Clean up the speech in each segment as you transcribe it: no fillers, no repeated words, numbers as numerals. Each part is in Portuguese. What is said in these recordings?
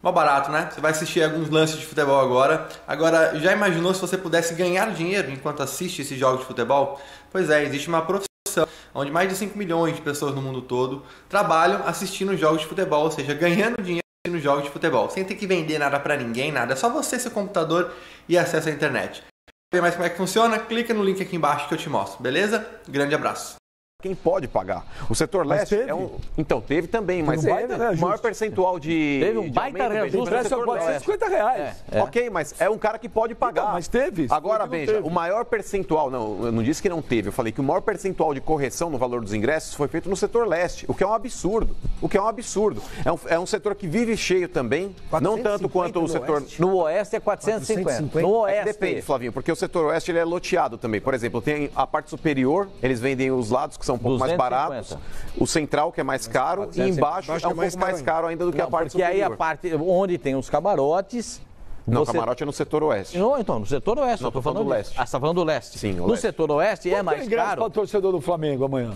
Mó barato, né? Você vai assistir alguns lances de futebol agora. Agora, já imaginou se você pudesse ganhar dinheiro enquanto assiste esses jogos de futebol? Pois é, existe uma profissão onde mais de 5 milhões de pessoas no mundo todo trabalham assistindo jogos de futebol, ou seja, ganhando dinheiro assistindo jogos de futebol, sem ter que vender nada pra ninguém, nada. É só você, seu computador e acesso à internet. Quer ver mais como é que funciona? Clica no link aqui embaixo que eu te mostro, beleza? Grande abraço. Quem pode pagar? O setor leste é um... Então, teve também, mas o maior percentual de... Teve um baita reajuste. É R$450. Ok, mas é um cara que pode pagar. Então, mas teve. Agora, veja, o maior percentual... Não, eu não disse que não teve. Eu falei que o maior percentual de correção no valor dos ingressos foi feito no setor leste, o que é um absurdo. É um setor que vive cheio também, não tanto quanto o setor... No oeste é 450. No oeste. Depende, Flavinho, porque o setor oeste ele é loteado também. Por exemplo, tem a parte superior, eles vendem os lados que são um pouco 250. Mais baratos, o central que é mais caro 450. E embaixo é um pouco mais caro ainda do que a parte superior. Porque aí a parte onde tem os camarotes... Não, camarote é no setor oeste. Não, então, no setor oeste. Não, estou falando do leste. Ah, você está falando do leste. Sim, no setor oeste é mais caro. Para o torcedor do Flamengo amanhã?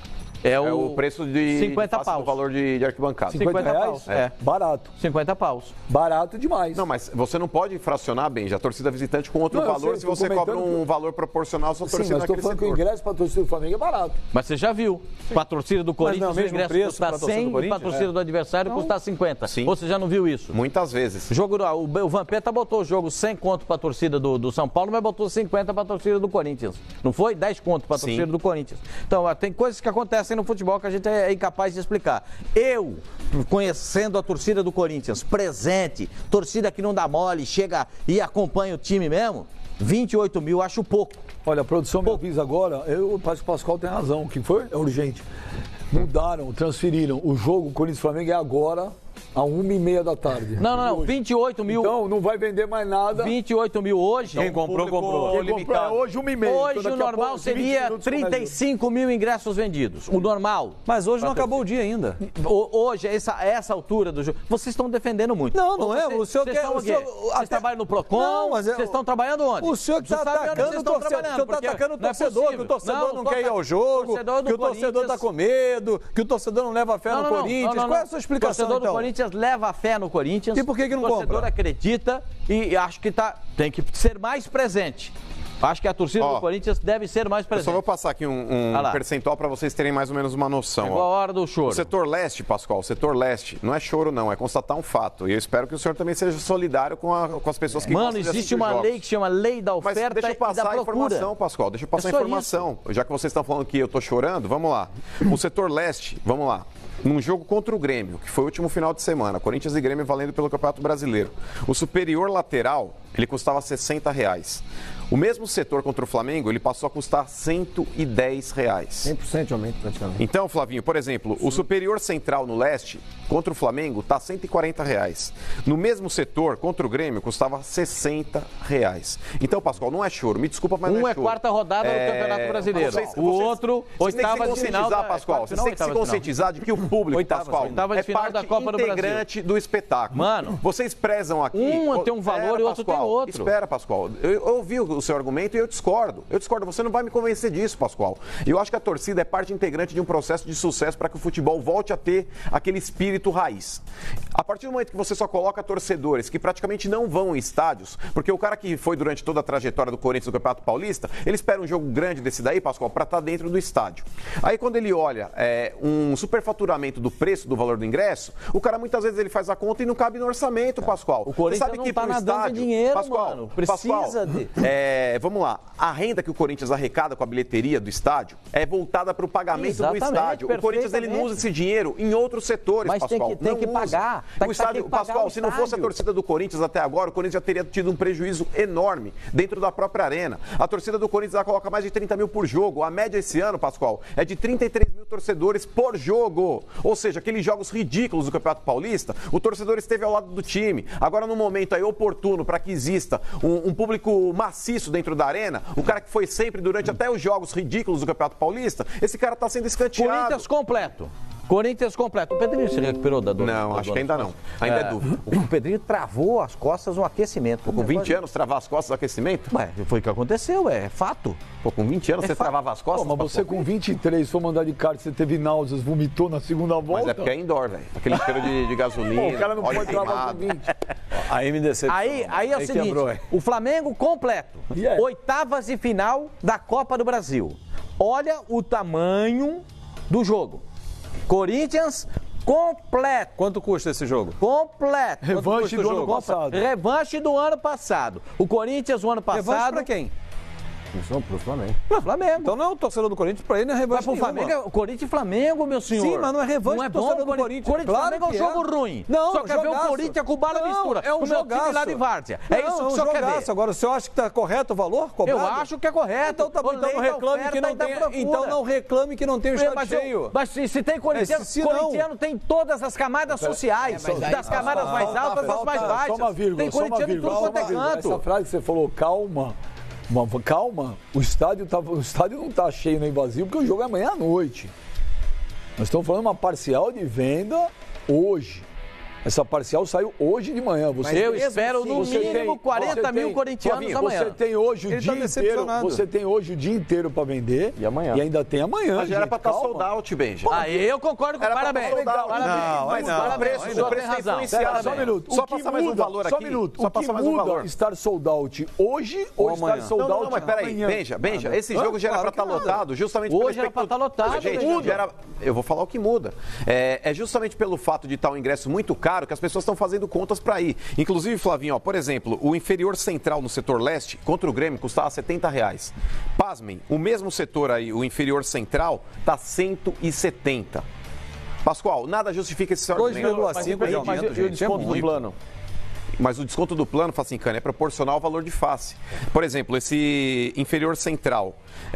É o preço de 50 paus. O valor de arquibancada. 50 paus. Barato. 50 paus. Barato demais. Não, mas você não pode fracionar, Benji, a torcida visitante com outro valor se você cobra um valor proporcional à sua torcida. Mas estou falando que o ingresso para a torcida do Flamengo é barato. Mas você já viu. Para a torcida do Corinthians, o ingresso custa 100 e para a torcida do adversário custa 50. Sim. Você já não viu isso? Muitas vezes. O Vampeta botou o jogo 100 conto para a torcida do São Paulo, mas botou 50 para a torcida do Corinthians. Não foi? 10 conto para a torcida do Corinthians. Então, tem coisas que acontecem no futebol que a gente é incapaz de explicar. Eu, conhecendo a torcida do Corinthians, presente, torcida que não dá mole, chega e acompanha o time mesmo, 28 mil acho pouco. Olha, a produção me avisa agora, eu acho que o Pascoal tem razão, o que foi? É urgente. Mudaram, transferiram, o jogo Corinthians-Flamengo é agora, às 1h30 da tarde. Não, 28 mil. Então não vai vender mais nada. 28 mil hoje. Quem comprou. Quem comprou é hoje 1h30. Hoje o normal seria 35 mil ingressos vendidos. O normal. Mas hoje não acabou o dia ainda. Hoje, essa altura do jogo. Vocês estão defendendo muito. Não é. O senhor quer. Vocês trabalham no Procon? Não, mas vocês estão trabalhando onde? O senhor que está atacando o torcedor. Que o torcedor não quer ir ao jogo. Que o torcedor está com medo. Que o torcedor não leva fé no Corinthians. Qual é a sua explicação, então? O torcedor do Corinthians leva fé no Corinthians. E por que não compra? O torcedor acredita e acho que tem que ser mais presente. Acho que a torcida do Corinthians deve ser mais presente. Eu só vou passar aqui um percentual para vocês terem mais ou menos uma noção. Chegou a hora do choro. O setor leste, Pascoal, o setor leste, não é choro não, é constatar um fato. E eu espero que o senhor também seja solidário com as pessoas que gostam de assistir existe uma lei que chama Lei da Oferta e da Procura. Deixa eu passar a informação, Pascoal, deixa eu passar a informação. Já que vocês estão falando que eu estou chorando, vamos lá. O setor leste, vamos lá. Num jogo contra o Grêmio, que foi o último final de semana, Corinthians e Grêmio valendo pelo Campeonato Brasileiro. O superior lateral, ele custava R$60. O mesmo setor contra o Flamengo, ele passou a custar R$110. 100% de aumento praticamente. Então, Flavinho, por exemplo, o superior central no leste, contra o Flamengo, está R$140. No mesmo setor, contra o Grêmio, custava R$60. Então, Pascoal, não é choro, me desculpa, mas não é choro. Quarta rodada do Campeonato Brasileiro. O outro, oitava de final. Pascoal, vocês têm que se conscientizar de que o público, Pascoal, é parte integrante do espetáculo. Mano, vocês prezam aqui... Um tem um valor e o outro tem outro. Espera, Pascoal. Eu ouvi o seu argumento e eu discordo. Você não vai me convencer disso, Pascoal. Eu acho que a torcida é parte integrante de um processo de sucesso para que o futebol volte a ter aquele espírito raiz. A partir do momento que você só coloca torcedores que praticamente não vão em estádios, porque o cara que foi durante toda a trajetória do Corinthians no Campeonato Paulista, ele espera um jogo grande desse daí, Pascoal, para estar dentro do estádio. Aí quando ele olha um superfaturamento do preço do valor do ingresso, o cara muitas vezes ele faz a conta e não cabe no orçamento, Pascoal. O Corinthians não está nadando em dinheiro, Pascoal, mano. Precisa de... vamos lá. A renda que o Corinthians arrecada com a bilheteria do estádio é voltada para o pagamento do estádio. O Corinthians ele não usa esse dinheiro em outros setores, mas Pascoal. Tem que pagar. O estádio, Pascoal, se não fosse a torcida do Corinthians até agora, o Corinthians já teria tido um prejuízo enorme dentro da própria arena. A torcida do Corinthians coloca mais de 30 mil por jogo. A média esse ano, Pascoal, é de 33 mil torcedores por jogo. Ou seja, aqueles jogos ridículos do Campeonato Paulista, o torcedor esteve ao lado do time. Agora, no momento aí oportuno para que exista um público maciço dentro da arena, o cara que foi sempre durante até os jogos ridículos do Campeonato Paulista, esse cara está sendo escanteado. Corinthians completo. Corinthians completo. O Pedrinho se recuperou da dor? Não, acho que ainda não. Ainda é dúvida. O Pedrinho travou as costas no aquecimento. Com 20 anos, travar as costas no aquecimento? Ué, foi o que aconteceu, é fato. Pô, com 20 anos você travava as costas? Mas você com 23, for mandar de kart, você teve náuseas, vomitou na segunda volta? Mas é porque é indoor, velho. Aquele cheiro de gasolina. Pô, o cara não pode travar com 20. A MDC. Aí é o seguinte, o Flamengo completo. Oitavas de final da Copa do Brasil. Olha o tamanho do jogo. Corinthians completo. Quanto custa esse jogo? Completo. Revanche do ano passado. Revanche do ano passado. O Corinthians, o ano passado... Revanche pra quem? Pro Flamengo. Pro Flamengo. Então não é o torcedor do Corinthians, pra ele não é revanche nenhuma. Flamengo é o Corinthians e Flamengo, meu senhor. Sim, mas não é revanche não é do torcedor do Corinthians. Corinthians e Flamengo é um jogo ruim. Não, só quer ver o Corinthians com bala mistura. É um jogaço. Lá de Várzea. É isso que o senhor quer ver. Agora, o senhor acha que tá correto o valor cobrado? Eu acho que é correto. Então tá bom, então não reclame que não tem. Então não reclame que não tem o estádio cheio. Mas se tem corintiano, tem todas as camadas sociais. Das camadas mais altas às mais baixas. Só uma vírgula. Tem corintiano em tudo quanto é canto. Essa frase que você falou, calma. Calma, o estádio não está cheio nem vazio, porque o jogo é amanhã à noite. Nós estamos falando de uma parcial de venda hoje. Essa parcial saiu hoje de manhã. Eu espero no mínimo 40 mil corintianos amanhã. Você tem hoje o dia inteiro. Você tem hoje o dia inteiro para vender. E amanhã. E ainda tem amanhã. Mas já era para estar sold out, Benja. Aí eu concordo com o parabéns. O preço tem influenciado. Só um minuto. Só passar mais um valor aqui. Só um minuto. O que muda estar sold out hoje ou estar sold out amanhã? Não, mas peraí. Benja, esse jogo já era para estar lotado justamente pelo hoje era para estar lotado. Eu vou falar o que muda. É justamente pelo fato de estar um ingresso muito caro que as pessoas estão fazendo contas para ir. Inclusive, Flavinho, por exemplo, o inferior central no setor leste contra o Grêmio custava R$70. Pasmem, o mesmo setor aí, o inferior central, está R$170. Pascoal, nada justifica esse argumento. 2,5 mas e o desconto do plano. Mas o desconto do plano, Facincani, é proporcional ao valor de face. Por exemplo, esse inferior central,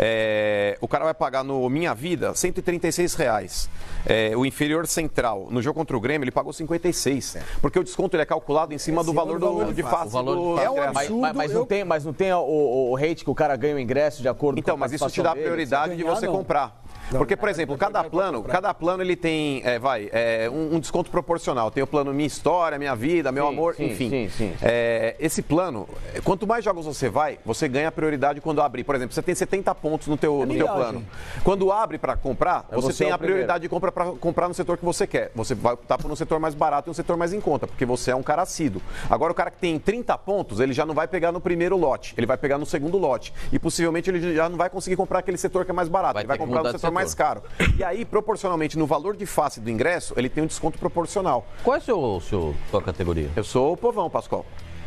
o cara vai pagar no Minha Vida R$136. O inferior central, no jogo contra o Grêmio, ele pagou 56. Porque o desconto ele é calculado em cima do valor de face. É um absurdo. Mas não tem o rate que o cara ganha o ingresso de acordo com a mas isso te dá a prioridade de você comprar. Porque, por exemplo, cada plano ele tem um desconto proporcional. Tem o plano Minha História, Minha Vida, Meu Amor, enfim. Sim. Esse plano, quanto mais jogos você ganha prioridade quando abrir. Por exemplo, você tem 70 pontos no teu plano. Quando abre para comprar, você tem a prioridade de compra para comprar no setor que você quer. Você vai optar por um setor mais barato e um setor mais em conta, porque você é um cara assíduo. Agora, o cara que tem 30 pontos, ele já não vai pegar no primeiro lote, ele vai pegar no segundo lote. E possivelmente ele já não vai conseguir comprar aquele setor que é mais barato, ele vai comprar no setor mais caro. E aí, proporcionalmente, no valor de face do ingresso, ele tem um desconto proporcional. Qual é a sua categoria? Eu sou o povão, Pascoal.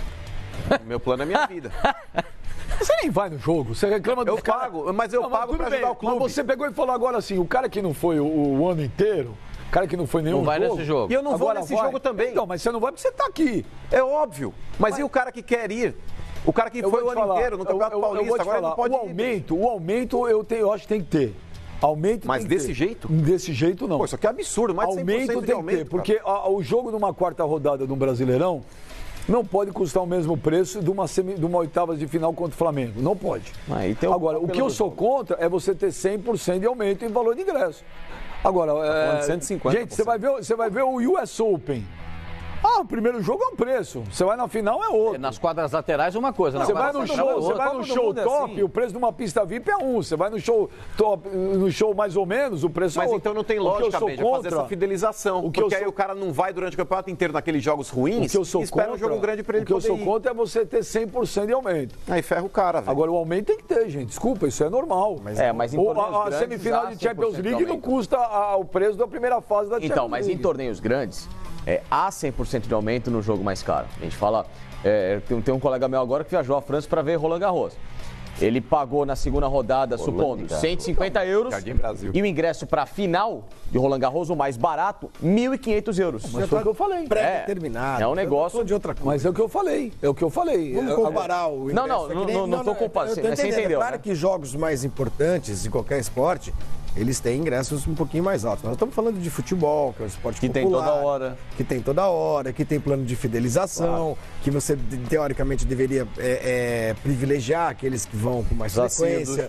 Meu plano é Minha Vida. Você nem vai no jogo, você reclama do cara. Mas eu pago pra ajudar o clube. Mas você pegou e falou agora assim, o cara que não foi o ano inteiro, o cara que não foi nenhum jogo... Não vai nesse jogo. E eu não vou nesse jogo também. Então, mas você não vai porque você tá aqui. É óbvio. Mas e o cara que quer ir? O cara que foi o ano inteiro no Campeonato Paulista, agora não pode ir. O aumento eu acho que tem que ter. Aumento. Mas desse jeito? Desse jeito não. Pô, isso aqui é absurdo, mais de 100% aumento de aumento. Tem que ter, porque o jogo de uma quarta rodada de um Brasileirão não pode custar o mesmo preço de uma oitava de final contra o Flamengo. Não pode. Agora, o que eu sou contra é você ter 100% de aumento em valor de ingresso. Agora, 150, gente, você vai ver o US Open. O primeiro jogo é um preço. Você vai na final é outro. Nas quadras laterais é uma coisa. Você vai no show top, assim. O preço de uma pista VIP é um. Você vai no show top, no show mais ou menos, o preço é outro. Mas então não tem lógica, Benja, fazer essa fidelização. Porque aí o cara não vai durante o campeonato inteiro naqueles jogos ruins e espera um jogo grande para ele poder ir. O que eu sou contra é você ter 100% de aumento. Aí ferra o cara, velho. Agora o aumento tem que ter, gente. Desculpa, isso é normal. Mas em a semifinal de Champions League não custa o preço da primeira fase da Champions League. Então, mas em torneios grandes... há 100% de aumento no jogo mais caro. A gente fala... tem um colega meu agora que viajou à França para ver Roland Garros. Ele pagou na segunda rodada, supondo, 150 euros. E o ingresso para a final de Roland Garros, o mais barato, 1.500 euros. Mas foi o que eu falei. Pré-determinado. É um negócio... de outra coisa. Mas é o que eu falei. Vamos comparar o ingresso. Não estou comparando. Você entendeu? Claro que jogos mais importantes de qualquer esporte eles têm ingressos um pouquinho mais altos. Nós estamos falando de futebol, que é um esporte que popular. Tem toda hora. Que tem toda hora, que tem plano de fidelização, que você, teoricamente, deveria privilegiar aqueles que vão com mais frequência.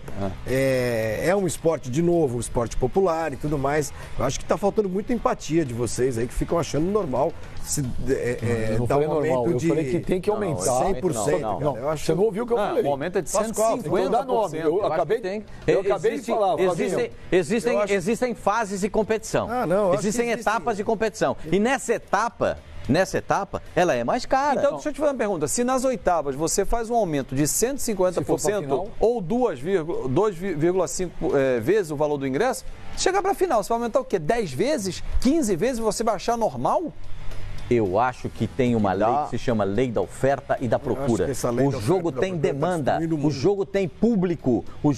É um esporte, de novo, um esporte popular e tudo mais. Eu acho que está faltando muita empatia de vocês aí, que ficam achando normal não falei normal, eu falei que tem que aumentar. 100%. Não, você não ouviu o que eu falei. O aumento é de 150%. Eu acabei de falar. Existem fases de competição. Existem etapas de competição. E nessa etapa, ela é mais cara. Então, deixa eu te fazer uma pergunta. Se nas oitavas você faz um aumento de 150% ou 2,5 vezes o valor do ingresso, chegar para a final, você vai aumentar o quê? 10 vezes? 15 vezes? Você vai achar normal? Eu acho que tem uma lei que se chama Lei da Oferta e da Procura. O jogo tem demanda, o jogo tem público,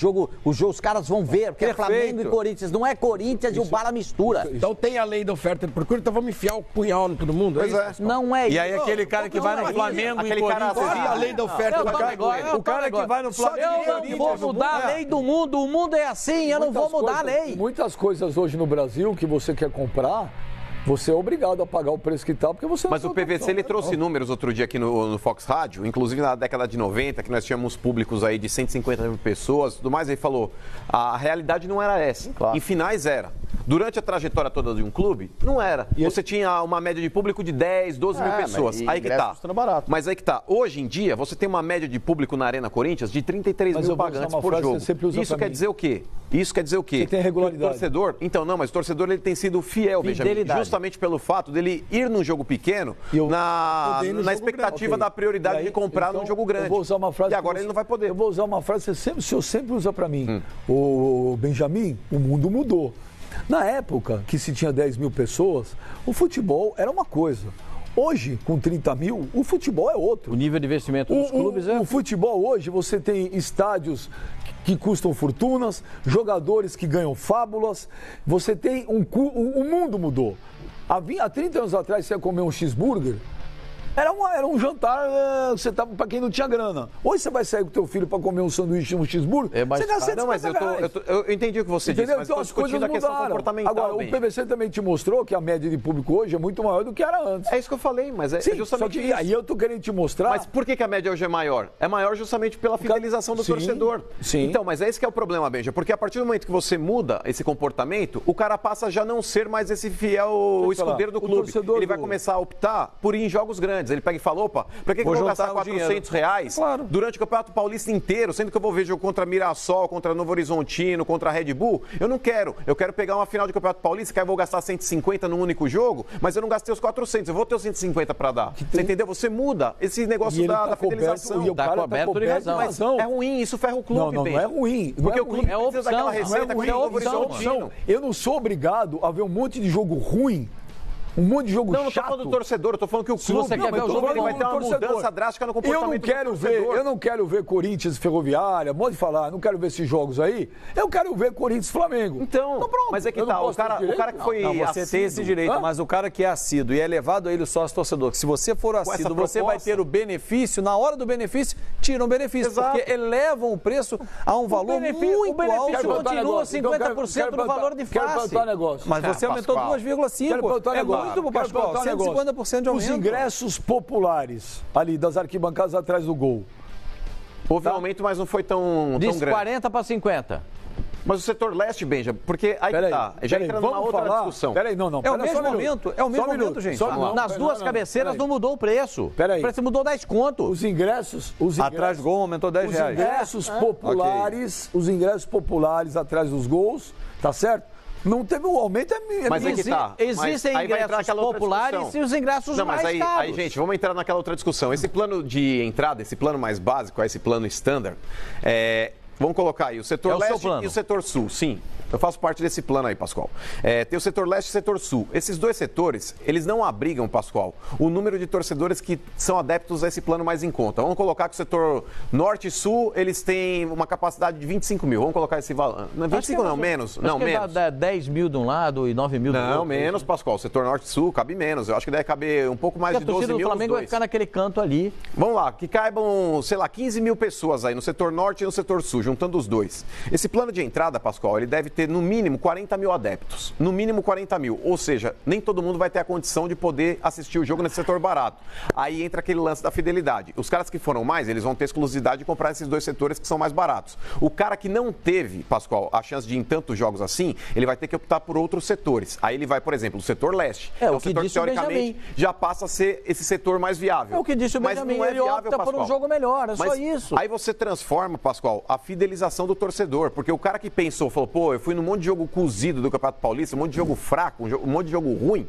os caras vão ver, porque é Flamengo e Corinthians, não é Corinthians e o Bala mistura. Então tem a Lei da Oferta e da Procura, então vamos enfiar o punhal em todo mundo? Não é isso. E aí aquele cara que vai no Flamengo e Corinthians... a Lei da Oferta e da Procura. O cara que vai no Flamengo e Corinthians... Eu não vou mudar a lei do mundo, o mundo é assim, eu não vou mudar a lei. Muitas coisas hoje no Brasil que você quer comprar... Você é obrigado a pagar o preço que está, porque você não... Mas o PVC, ele trouxe números outro dia aqui no Fox Rádio, inclusive na década de 90, que nós tínhamos públicos aí de 150 mil pessoas, tudo mais, ele falou, a realidade não era essa. Claro. Em finais era. Durante a trajetória toda de um clube, não era. Você tinha uma média de público de 10, 12 mil pessoas. Aí que tá. Mas aí que tá. Hoje em dia, você tem uma média de público na Arena Corinthians de 33 mil pagantes por jogo. Isso quer dizer o quê? Você tem regularidade. O torcedor... Então, não, mas o torcedor ele tem sido fiel, Benjamin. Justamente pelo fato dele ir num jogo pequeno na expectativa da prioridade de comprar num jogo grande. Eu vou usar uma frase e agora ele não vai poder. Eu vou usar uma frase que o senhor sempre usa para mim. O Benjamin, o mundo mudou. Na época que se tinha 10 mil pessoas, o futebol era uma coisa. Hoje, com 30 mil, o futebol é outro. O nível de investimento dos clubes é... O futebol hoje, você tem estádios que custam fortunas, jogadores que ganham fábulas, você tem o mundo mudou. Há 30 anos atrás, você ia comer um cheeseburger, era um jantar para quem não tinha grana. Hoje você vai sair com o teu filho para comer um sanduíche, um cheeseburger, você gasta 150 reais. Eu entendi o que você disse, mas então, as coisas mudaram. A questão comportamental. Agora, o PVC também te mostrou que a média de público hoje é muito maior do que era antes. É isso que eu falei, mas é justamente isso. Aí eu tô querendo te mostrar... Mas por que a média hoje é maior? É maior justamente pela fidelização do torcedor. Sim. Então, mas é esse que é o problema, Benja, porque a partir do momento que você muda esse comportamento, o cara passa a já não ser mais esse fiel escudeiro do clube. Ele vai começar a optar por ir em jogos grandes. Ele pega e fala, opa, pra que eu vou gastar R$400 durante o Campeonato Paulista inteiro, sendo que eu vou ver jogo contra Mirassol, contra Novo Horizontino, contra Red Bull? Eu não quero. Eu quero pegar uma final de Campeonato Paulista, que aí eu vou gastar 150 num único jogo, mas eu não gastei os 400, eu vou ter os 150 para dar. Você entendeu? Você muda esse negócio da fidelização. E o cara coberto de razão. Mas é ruim, isso ferra o clube. Não é ruim. Porque o clube precisa daquela receita com o Novo Horizontino. Eu não sou obrigado a ver um monte de jogo ruim. Um monte de jogo chato. Não tô falando do torcedor, eu tô falando que o clube quer ver o jogo, vai ter uma mudança drástica no comportamento do torcedor. Eu não quero ver Corinthians e Ferroviária, pode falar, não quero ver esses jogos aí. Eu quero ver Corinthians e Flamengo. Então pronto. Mas é que tá, o cara que foi você tem esse direito, mas o cara que é assíduo e é levado a ele o sócio torcedor, que se você for assíduo, você vai ter o benefício, na hora do benefício, tiram o benefício, porque elevam o preço a um valor muito alto. O benefício continua 50% do valor de face. Mas você aumentou 2,5%. É muito pro Pascoal, 150% de aumento. Os ingressos populares ali das arquibancadas atrás do gol. Houve um aumento, mas não foi tão grande. De 40 para 50. Mas o setor leste, Benja, porque aí tá, já entrando numa outra discussão. Não. É o mesmo aumento, gente. Nas duas cabeceiras não mudou o preço. O preço mudou 10 conto. Os ingressos atrás do gol aumentou 10 reais. Os ingressos populares atrás dos gols, tá certo? Não teve um aumento, mas aí que tá. Existem ingressos populares e os ingressos mais caros. Aí, gente, vamos entrar naquela outra discussão. Esse plano de entrada, esse plano mais básico, esse plano standard, vamos colocar aí o setor leste e o setor sul, sim. Eu faço parte desse plano aí, Pascoal. Tem o setor leste e o setor sul. Esses dois setores, eles não abrigam, Pascoal, o número de torcedores que são adeptos a esse plano mais em conta. Vamos colocar que o setor norte e sul, eles têm uma capacidade de 25 mil. Vamos colocar esse valor. 25 não, menos. Não, menos. Dá 10 mil de um lado e 9 mil do outro. Não, menos, Pascoal. O setor norte e sul cabe menos. Eu acho que deve caber um pouco mais de 12 mil. O Flamengo vai ficar naquele canto ali. Vamos lá, que caibam, 15 mil pessoas aí no setor norte e no setor sul, juntando os dois. Esse plano de entrada, Pascoal, ele deve ter no mínimo 40 mil adeptos. No mínimo 40 mil. Ou seja, nem todo mundo vai ter a condição de poder assistir o jogo nesse setor barato. Aí entra aquele lance da fidelidade. Os caras que foram mais, eles vão ter exclusividade de comprar esses dois setores que são mais baratos. O cara que não teve, Pascoal, a chance de ir em tantos jogos assim, ele vai ter que optar por outros setores. Aí ele vai, por exemplo, o setor leste. É o um que setor disse que, teoricamente, já passa a ser esse setor mais viável. É o que disse o Benjamin, ele opta por um jogo melhor, é só isso. Aí você transforma, Pascoal, a fidelização do torcedor, porque o cara que pensou, falou, pô, eu fui num monte de jogo cozido do Campeonato Paulista, um monte de jogo fraco, um monte de jogo ruim,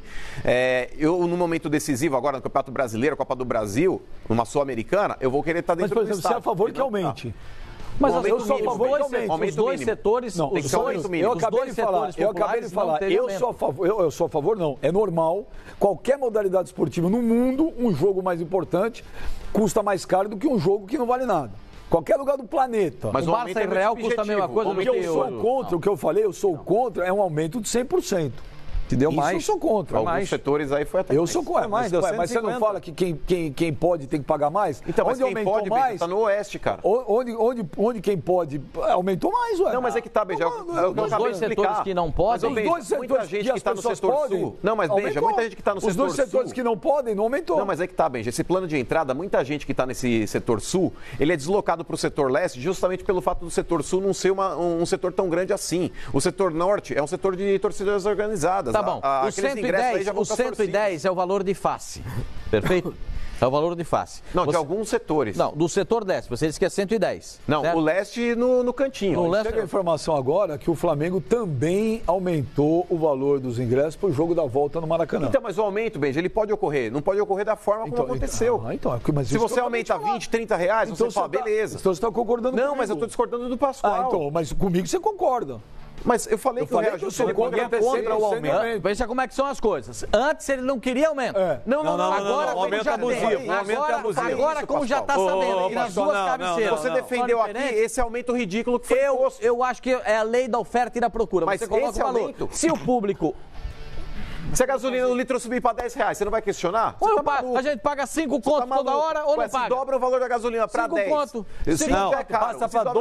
eu no momento decisivo agora no Campeonato Brasileiro, Copa do Brasil, numa Sul-Americana, eu vou querer estar dentro do estádio. Mas, por exemplo, você é a favor que aumente? Mas eu sou a favor os dois setores, não, tem que ser aumento mínimo. Eu acabei de falar, eu sou a favor, não, é normal, qualquer modalidade esportiva no mundo, um jogo mais importante custa mais caro do que um jogo que não vale nada. Qualquer lugar do planeta. Mas o Barça e Real custa a mesma coisa do que eu sou contra, o que eu falei, eu sou contra, é um aumento de 100%. Entendeu? Isso eu sou contra. Alguns setores aí foi até eu sou contra. Mas você não fala que quem pode tem que pagar mais? Então, mas quem pode, mais, tá no oeste, cara. Onde quem pode aumentou mais, ué. Não, mas é que tá, Beija. Os dois setores que não podem. Os dois setores muita gente que está no setor sul. Não, mas Beija, muita gente que está no setor sul. Os dois setores que não podem, não aumentou. Não, mas é que tá, Beija. Esse plano de entrada, muita gente que está nesse setor sul, ele é deslocado para o setor leste justamente pelo fato do setor sul não ser um setor tão grande assim. O setor norte é um setor de torcidas organizadas. Tá bom. O 110 é o valor de face, perfeito? É o valor de face. Não, de alguns setores. Não, do setor leste, você disse que é 110. Não, certo? O leste no cantinho. No leste... Chega a informação agora que o Flamengo também aumentou o valor dos ingressos para o jogo da volta no Maracanã. Então, mas o aumento, Benja, ele pode ocorrer. Não pode ocorrer da forma como aconteceu. Mas se você aumenta 20, 30 reais, então você fala, beleza. Então você está concordando comigo. Não, mas eu estou discordando do Pascoal. Então, mas comigo você concorda. Mas eu falei que o reajuste ele pode acontecer o aumento. Veja como é que são as coisas. Antes ele não queria aumento. Não. Agora o aumento é abusivo. Agora como já está sabendo, e nas duas cabeceiras. Você defendeu aqui esse aumento ridículo que foi imposto. Eu acho que é a lei da oferta e da procura. Mas você coloca o valor. Se o público... Se a gasolina no litro subir para 10 reais, você não vai questionar? A gente paga 5 conto toda hora ou não paga? Dobra o valor da gasolina para 10. 5 conto. 5 é caro. Passa para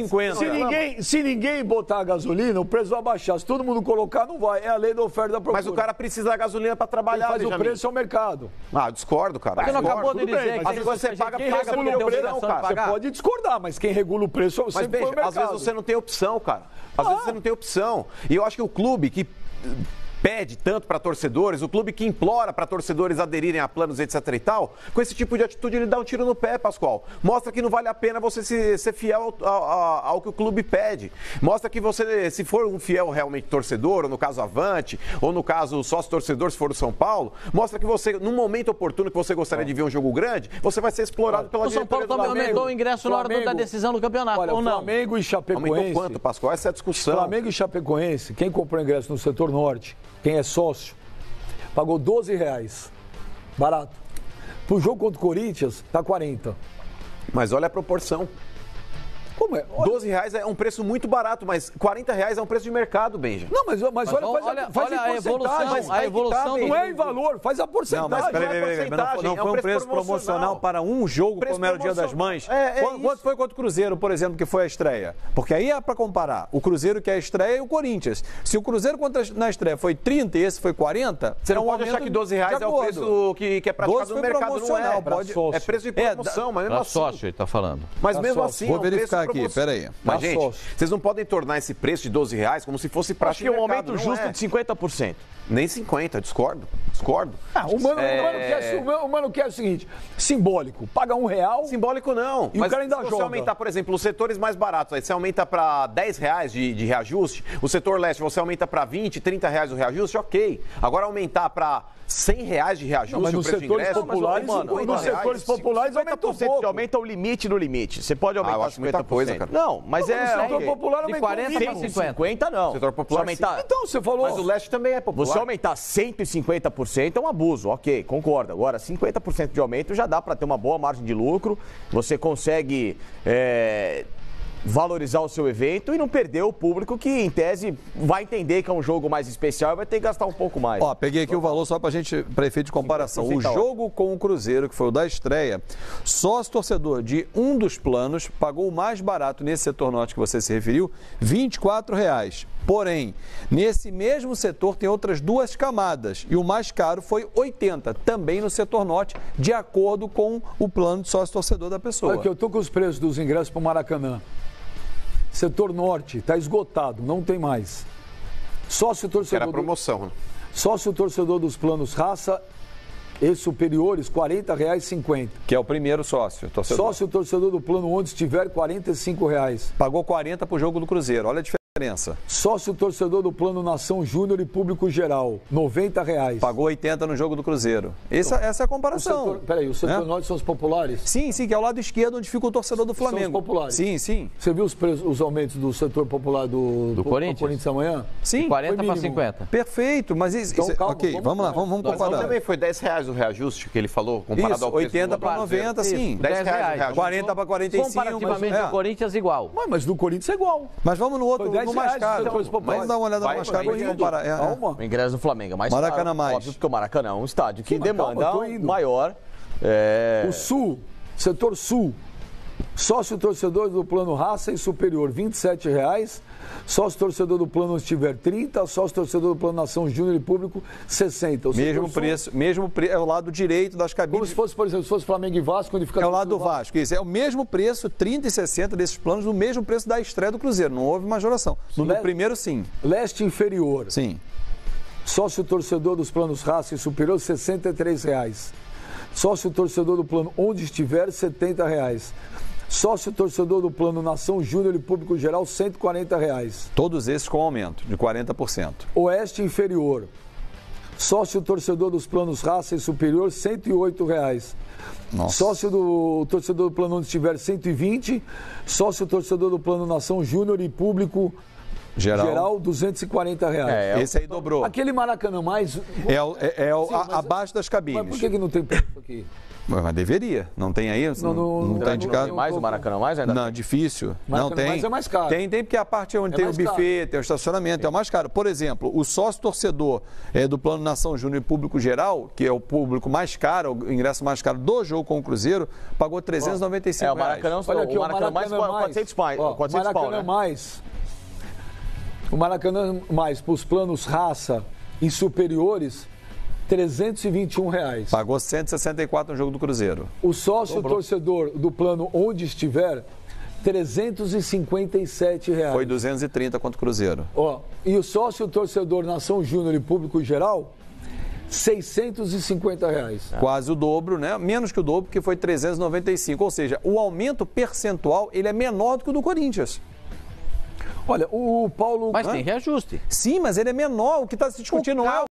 12,50. Se ninguém botar a gasolina, o preço vai baixar. Se todo mundo colocar, não vai. É a lei da oferta e da procura. Mas o cara precisa da gasolina para trabalhar, mas o preço é o mercado. Discordo, cara. Você não acabou de dizer que você paga porque o preço, cara. Você pode discordar, mas quem regula o preço sempre foi o mercado. Às vezes você não tem opção, cara. Às vezes você não tem opção. E eu acho que o clube que pede tanto para torcedores, o clube que implora para torcedores aderirem a planos, etc e tal, com esse tipo de atitude ele dá um tiro no pé, Pascoal. Mostra que não vale a pena você ser fiel ao que o clube pede. Mostra que você, se for um fiel realmente torcedor, ou no caso Avante, ou no caso sócio-torcedor, se for o São Paulo, mostra que você, num momento oportuno que você gostaria de ver um jogo grande, você vai ser explorado pela diretoria. O São Paulo também aumentou o ingresso na hora da decisão do campeonato, ou não? Flamengo e Chapecoense... Aumentou quanto, Pascoal? Essa é a discussão. Flamengo e Chapecoense, quem comprou ingresso no setor norte, quem é sócio, pagou R$12. Barato. Pro jogo contra o Corinthians, tá 40. Mas olha a proporção. Como é? R$12 é um preço muito barato, mas R$40 é um preço de mercado, Benja. Não, mas olha a evolução. A evolução não é em valor, faz a porcentagem. Não, mas peraí, não foi um preço promocional para um jogo, como era o Dia das Mães. Quanto foi contra o Cruzeiro, por exemplo, que foi a estreia? Porque aí é para comparar. O Cruzeiro que é a estreia e o Corinthians. Se o Cruzeiro na estreia foi 30 e esse foi 40, você não pode achar que R$12 é o preço que é praticado no mercado, não é. É preço de promoção, mas mesmo assim. Sócio, ele está falando. Mas mesmo assim, vou verificar aqui, peraí. Mas, gente, vocês não podem tornar esse preço de R$12 como se fosse prática de mercado. Acho que um aumento justo de 50%. Nem 50%, discordo. O Mano quer o seguinte, simbólico, paga R$1. Simbólico não. E mas o cara ainda se você aumentar, por exemplo, os setores mais baratos, aí você aumenta para R$10 de reajuste, o setor leste você aumenta para R$20, R$30 o reajuste, ok. Agora aumentar para R$100 de reajuste, mas nos setores populares, nos setores populares aumentou pouco. Aumenta o limite no limite. Você pode aumentar eu acho 50%. Muita coisa, cara. Não, mas é... No setor popular aumentou de 40 para 50 não. Setor popular, aumentar... Então, você falou... Mas o leste também é popular. Você aumentar 150% é um abuso, ok, concordo. Agora, 50% de aumento já dá para ter uma boa margem de lucro, você consegue valorizar o seu evento e não perder o público que, em tese, vai entender que é um jogo mais especial e vai ter que gastar um pouco mais. Ó, peguei aqui o valor só pra gente, para efeito de comparação. O jogo com o Cruzeiro, que foi o da estreia, sócio-torcedor de um dos planos pagou o mais barato nesse setor norte que você se referiu, R$24. Porém, nesse mesmo setor tem outras 2 camadas e o mais caro foi 80, também no setor norte, de acordo com o plano de sócio-torcedor da pessoa. Olha que eu estou com os preços dos ingressos para o Maracanã. Setor norte está esgotado, não tem mais. Sócio-torcedor. Era promoção, né? Sócio-torcedor dos planos raça e superiores, R$ 40,50. Que é o primeiro sócio-torcedor. Sócio-torcedor do plano onde estiver, R$ 45,00. Pagou 40 para o jogo do Cruzeiro, olha a diferença. Sócio-torcedor do plano Nação Júnior e Público Geral, R$ 90,00. Pagou 80 no jogo do Cruzeiro. Essa é a comparação. Peraí, o setor norte são os populares? Sim, que é o lado esquerdo onde fica o torcedor do Flamengo. São os populares? Sim. Você viu os aumentos do setor popular do Corinthians amanhã? Sim. 40 para 50. Perfeito, mas isso... Então, calma, ok, vamos lá, vamos comparar. Mas também foi R$10 o reajuste que ele falou, comparado Isso, ao preço 80 para 90, sim. R$10. 40 para 45. Comparativamente do Corinthians, igual. Mas do Corinthians é igual. Mas vamos no outro, no mais caro. Vamos dar uma olhada no mais caro e comparar. O ingresso do Flamengo é mais Maracanã caro. mais. Óbvio, porque o Maracanã é um estádio que Sim, demanda maior. O Sul, setor Sul, sócio-torcedor do plano raça e superior, R$ 27,00. Sócio-torcedor do plano estiver 30, sócio-torcedor do plano Nação Júnior e Público 60. Mesmo preço, é o lado direito das cabines. Como se fosse, por exemplo, se fosse Flamengo e Vasco, onde fica... É o lado do Vasco, isso. É o mesmo preço, 30 e 60 desses planos, no mesmo preço da estreia do Cruzeiro. Não houve majoração. No primeiro, sim. Leste inferior. Sim. Sócio-torcedor dos planos raça e superior, R$ 63,00. Sócio-torcedor do plano onde estiver, R$ 70,00. Sócio-torcedor do plano Nação Júnior e Público Geral, R$ 140,00. Todos esses com aumento de 40%. Oeste inferior. Sócio-torcedor dos planos raça e superior, R$ 108,00. Sócio-torcedor do plano onde estiver, R$ 120. Sócio-torcedor do plano Nação Júnior e Público Geral, R$ 240,00. Esse aí dobrou. Aquele Maracanã mais... abaixo das cabines. Mas por que não tem preço aqui? Mas deveria. Não tem aí? Não está indicado? Mais o Maracanã mais ainda? Não, difícil. Maracanã não tem. mais é mais caro. Tem porque a parte onde tem o buffet, tem o estacionamento, é o mais caro. Por exemplo, o sócio-torcedor do Plano Nação Júnior e Público Geral, que é o público mais caro, o ingresso mais caro do jogo com o Cruzeiro, pagou R$ 395. O Maracanã, olha aqui, o Maracanã mais 400 pau. Maracanã mais. O Maracanã mais para os planos raça e superiores, R$ 321,00. Pagou R$ 164 no jogo do Cruzeiro. O sócio-torcedor do plano onde estiver, R$ 357,00. Foi 230 contra o Cruzeiro. E o sócio-torcedor Nação Júnior e Público Geral, R$ 650,00. Quase o dobro, né? Menos que o dobro, porque foi 395. Ou seja, o aumento percentual ele é menor do que o do Corinthians. Olha, o Paulo... Mas tem reajuste. Sim, mas ele é menor. O que está se discutindo não é